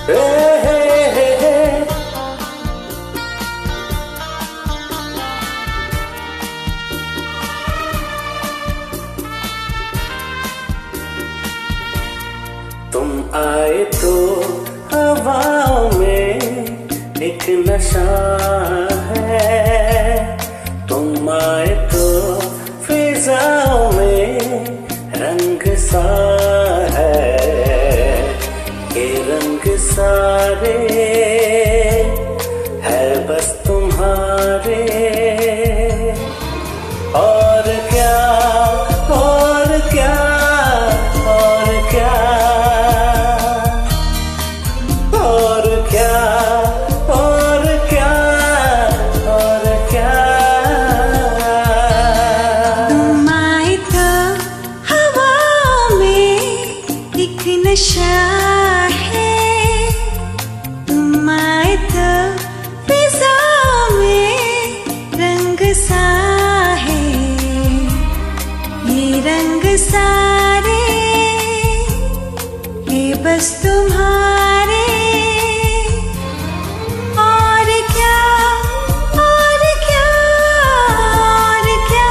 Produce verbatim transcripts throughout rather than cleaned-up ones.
तुम आए तो हवाओं में एक नशा है, तुम आए तो फिजाओं में रंग सा है, ये रंग सारे है बस तुम्हारे। और क्या और क्या और क्या और क्या और क्या और क्या। तुम आए तो हवाओं में एक नशा है, तुम आए तो फिजाओं में रंग सा है, ये रंग सारे ये बस तुम्हारे। और क्या और क्या और क्या।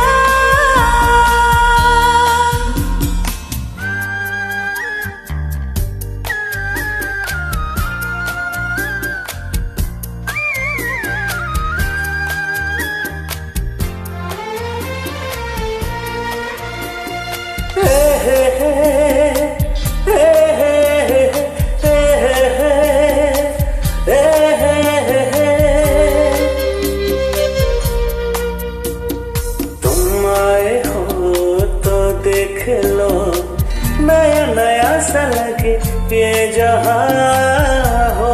तुम आए हो तो देख लो, नया नया सा लगे ये जहां हो।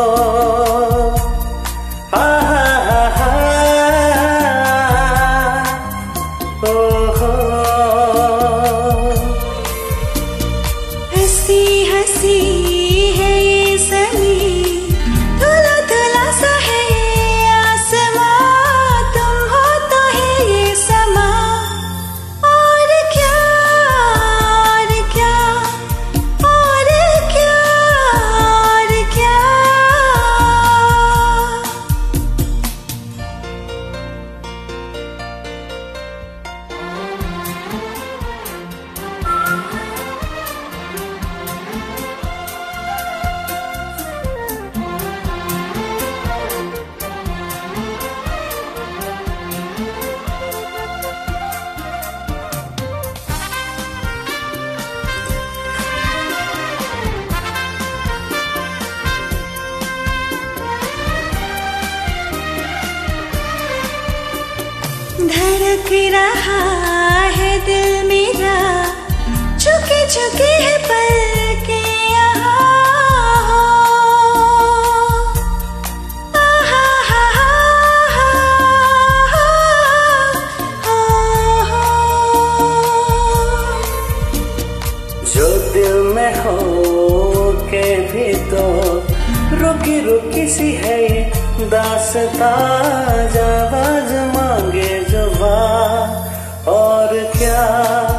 हा हा हा हा ओ हो। हंसी हंसी है ये समी, धुला धुला सा है ये आसमां, तुम हो तो है ये समा। और क्या और क्या और क्या और क्या। धड़क रहा है दिल मेरा, झुके झुके है पल के यहाँ हो। आहा हा हा हा हा। जो दिल में हो के भी तो रुकी रुकी सी है ये दास्तां, आवाज मांगे जुबां। और क्या